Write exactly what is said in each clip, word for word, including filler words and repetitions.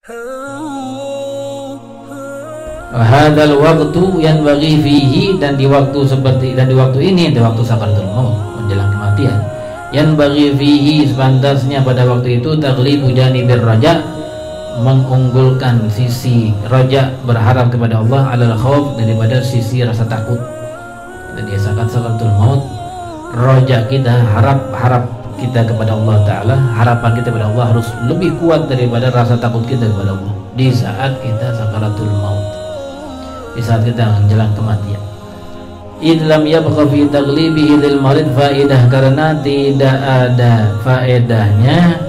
Hadzal waktu yanbaghi fihi, dan di waktu seperti dan di waktu ini, di waktu sakaratul maut, menjelang kematian, yanbaghi fihi, sepantasnya pada waktu itu taghlibu janibir raja, mengunggulkan sisi raja, berharap kepada Allah, alal khauf, daripada sisi rasa takut. Dan dia saat sakaratul maut, raja kita, harap harap kita kepada Allah Ta'ala, harapan kita kepada Allah harus lebih kuat daripada rasa takut kita kepada Allah di saat kita sakaratul maut, di saat kita menjelang kematian. Idlam yabqa fi taghlibihi lil marid faedah, karena tidak ada faedahnya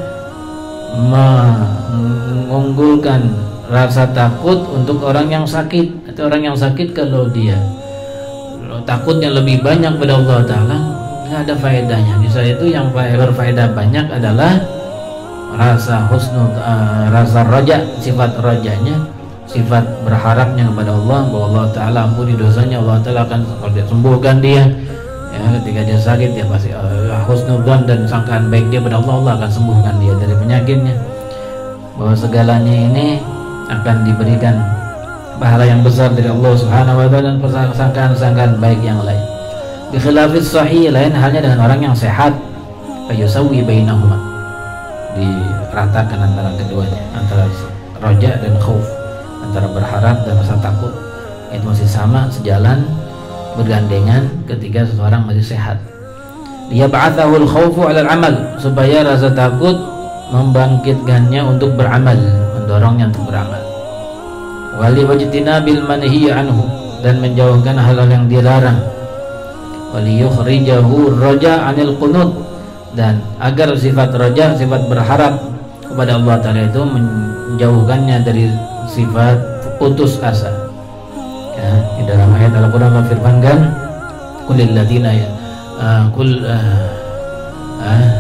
mengunggulkan rasa takut untuk orang yang sakit. Atau orang yang sakit, kalau dia takutnya lebih banyak pada Allah Ta'ala, nggak ada faedahnya. Di saat itu yang berfaedah banyak adalah rasa husnul, uh, rasa raja, sifat rajanya, sifat berharapnya kepada Allah, bahwa Allah Ta'ala ampuni dosanya, Allah Ta'ala akan sembuhkan dia. Ya, ketika dia sakit, dia pasti uh, husnudzan dan sangkaan baik dia pada Allah, Allah akan sembuhkan dia dari penyakitnya. Bahwa segalanya ini akan diberikan pahala yang besar dari Allah Subhanahu wa Ta'ala, dan sangkaan-sangkaan baik yang lain. Bikhilafis sahih, lain halnya dengan orang yang sehat, fayusawi bainahuma, diratakan antara keduanya, antara roja dan khauf, antara berharap dan rasa takut, itu masih sama, sejalan, bergandengan ketika seseorang masih sehat. Dia ba'athahul khaufu 'alal amal, supaya rasa takut membangkitkannya untuk beramal, mendorongnya untuk beramal. Wali wajtinabil manhi anhu, dan menjauhkan hal-hal yang dilarang. Wali yukhrijahu raja 'anil qunut, dan agar sifat raja, sifat berharap kepada Allah Ta'ala itu menjauhkannya dari sifat putus asa. Ya, di dalam ayat Al-Quran firmankan, kulil ladina ya uh, kul uh, uh,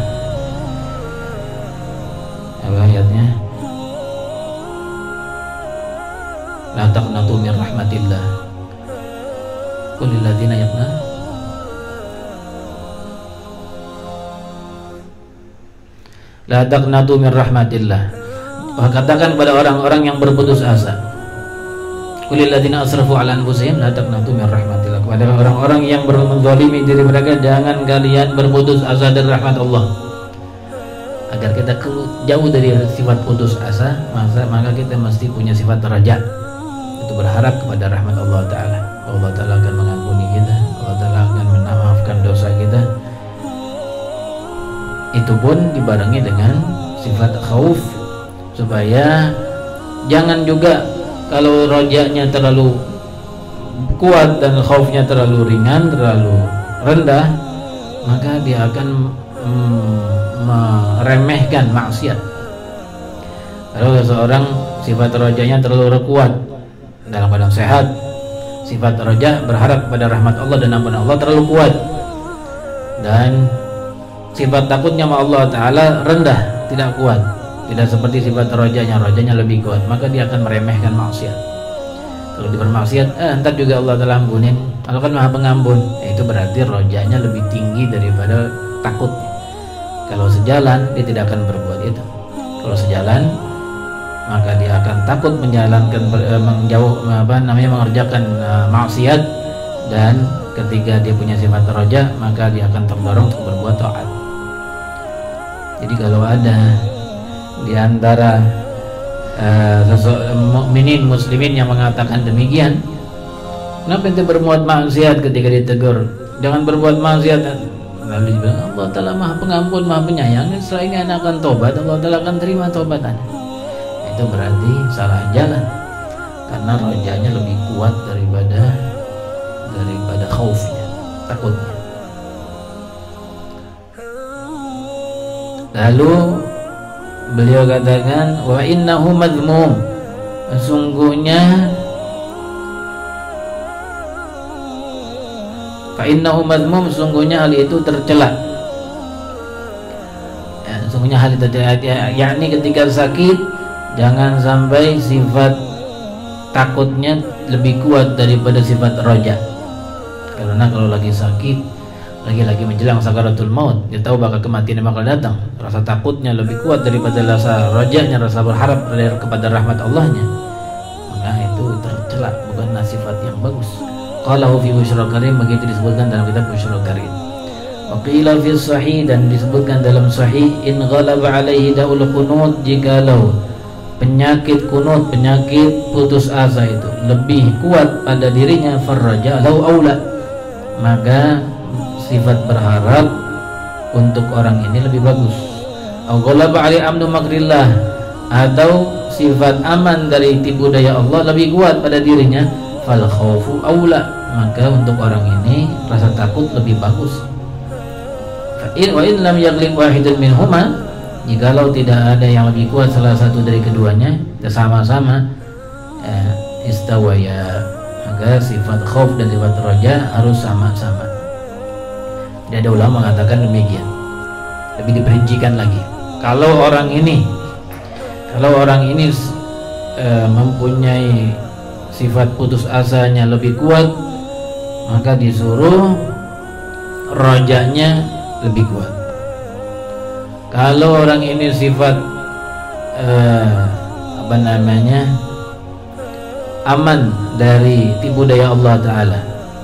apa ayatnya, la taqnatu min rahmatillah, kulil ladina yaqna la taqnatu min rahmatillah, katakan kepada orang-orang yang berputus asa, kulil ladzina asrafu ala anfusihim la taqnatu min rahmatillah, kepada orang-orang yang menzalimi diri mereka, jangan kalian berputus asa dari rahmat Allah. Agar kita jauh dari sifat putus asa, maka kita mesti punya sifat raja, itu berharap kepada rahmat Allah Ta'ala. Allah Ta'ala akan mengampuni kita, Allah Ta'ala akan memaafkan dosa kita. Itu pun dibarengi dengan sifat khauf, supaya jangan juga kalau rojanya terlalu kuat dan khaufnya terlalu ringan, terlalu rendah, maka dia akan mm, meremehkan maksiat. Kalau seseorang sifat rojanya terlalu kuat dalam keadaan sehat, sifat roja berharap pada rahmat Allah dan ampunan Allah terlalu kuat, dan sifat takutnya sama Allah Ta'ala rendah, tidak kuat, tidak seperti sifat rojanya, rojanya lebih kuat, maka dia akan meremehkan maksiat. Kalau dia bermaksiat, eh, entar juga Allah Ta'ala ampunin, Allah kan maha pengampun. Eh, itu berarti rojanya lebih tinggi daripada takutnya. Kalau sejalan, dia tidak akan berbuat itu. Kalau sejalan, maka dia akan takut menjalankan, menjauh, apa namanya, mengerjakan uh, maksiat, dan ketika dia punya sifat roja, maka dia akan terdorong untuk berbuat taat. Jadi kalau ada di antara uh, mukminin muslimin yang mengatakan demikian, kenapa ente berbuat maksiat, ketika ditegur jangan berbuat maksiat, lalu dia bilang Allah Ta'ala maha pengampun, maha penyayang, setelah ini anak akan tobat, Allah Ta'ala akan terima tobatan. Itu berarti salah jalan, karena rojanya lebih kuat daripada daripada khaufnya, takutnya. Lalu beliau katakan, wa innahu madhmum, sesungguhnya fa innahu madhmum, sesungguhnya hal itu tercela. Ya, sesungguhnya hal itu tercela, ya, yakni ketika sakit jangan sampai sifat takutnya lebih kuat daripada sifat roja. Karena kalau lagi sakit, lagi-lagi menjelang sakaratul maut, dia tahu bakal kematian yang bakal datang, rasa takutnya lebih kuat daripada rasa rajanya, rasa berharap kepada rahmat Allahnya, maka itu tercela, bukanlah sifat yang bagus. Qalahu fi Busyrul Karim, begitu disebutkan dalam kitab Busyrul Karim. Wa qila fi sahih, dan disebutkan dalam sahih, in ghalaba alaihi daul qunut, jikalau penyakit kunut, penyakit putus asa itu lebih kuat pada dirinya, farraja lau aula, maka sifat berharap untuk orang ini lebih bagus. Au ghalaba alaihi amnu makrillah, atau sifat aman dari tipu daya Allah lebih kuat pada dirinya, fal khaufu aula, maka untuk orang ini rasa takut lebih bagus. Fa in wa in lam yaghlib wahidun minhuma, jikalau tidak ada yang lebih kuat salah satu dari keduanya, sama-sama eh, istawaya, maka sifat khauf dan sifat raja harus sama-sama. Tidak ada ulama mengatakan demikian, lebih diperincikan lagi. Kalau orang ini kalau orang ini eh, mempunyai sifat putus asanya lebih kuat, maka disuruh rajanya lebih kuat. Kalau orang ini sifat eh, apa namanya aman dari tipu daya Allah Ta'ala,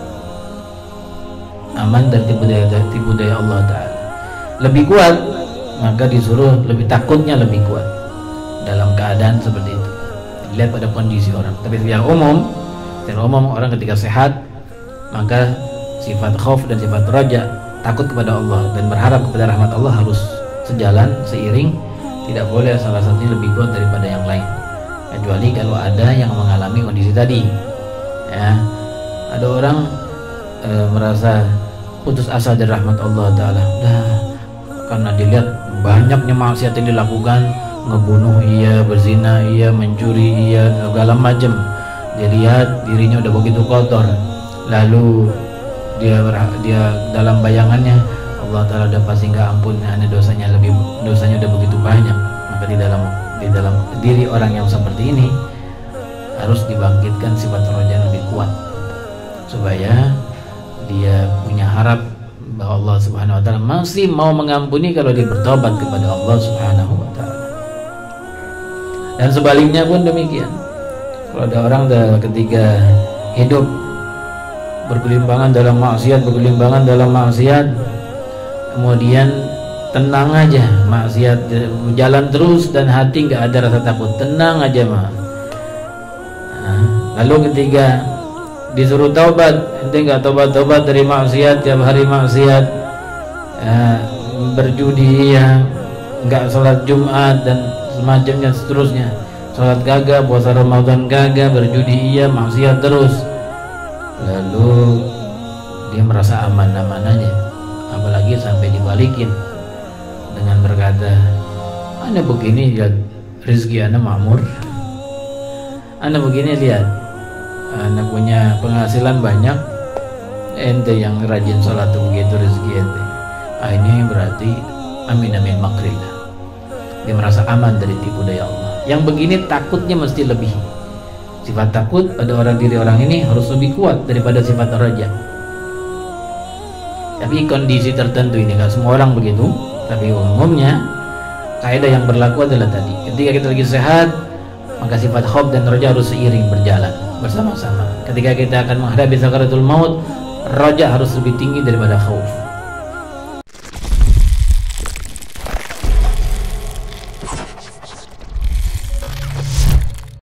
aman dari tipu daya, tipu daya Allah Ta'ala lebih kuat, maka disuruh lebih takutnya lebih kuat dalam keadaan seperti itu. Dilihat pada kondisi orang. Tapi secara umum, secara umum orang ketika sehat, maka sifat khauf dan sifat raja, takut kepada Allah dan berharap kepada rahmat Allah harus sejalan, seiring. Tidak boleh salah satunya lebih kuat daripada yang lain, kecuali kalau ada yang mengalami kondisi tadi ya. Ada orang e, merasa putus asa dari rahmat Allah Ta'ala, udah, karena dilihat banyaknya maksiat yang dilakukan, ngebunuh iya, berzina iya, mencuri iya, segala macam. Dia lihat dirinya udah begitu kotor, lalu dia dia dalam bayangannya Allah Ta'ala udah pasti nggak ampun, ane dosanya lebih dosanya udah begitu banyak. Maka di dalam di dalam diri orang yang seperti ini harus dibangkitkan sifat roja lebih kuat, supaya dia punya harap bahwa Allah Subhanahu Wa Ta'ala masih mau mengampuni kalau dia bertobat kepada Allah Subhanahu Wa Ta'ala. Dan sebaliknya pun demikian. Kalau ada orang ketika hidup bergelimbangan dalam maksiat, bergelimbangan dalam maksiat, kemudian tenang aja, maksiat jalan terus dan hati nggak ada rasa takut, tenang aja mah. Nah, lalu ketika disuruh taubat, ente nggak taubat-taubat dari maksiat, tiap hari maksiat, eh, berjudi ya, nggak sholat Jumat dan semacamnya seterusnya, sholat kagak, puasa Ramadan kagak, berjudi iya, maksiat terus. Lalu dia merasa aman-aman aja, apalagi sampai dibalikin dengan berkata, anda begini lihat rezeki anda makmur, anda begini lihat anda punya penghasilan banyak, ente yang rajin sholat tuh begitu rezeki ente. Ah, ini berarti amin amin makrillah, dia merasa aman dari tipu daya Allah. Yang begini takutnya mesti lebih, sifat takut pada orang diri orang ini harus lebih kuat daripada sifat raja. Tapi kondisi tertentu ini nggak semua orang begitu, tapi umumnya kaidah yang berlaku adalah tadi, ketika kita lagi sehat, maka sifat khauf dan raja harus seiring berjalan bersama-sama. Ketika kita akan menghadapi sakaratul maut, raja harus lebih tinggi daripada khauf.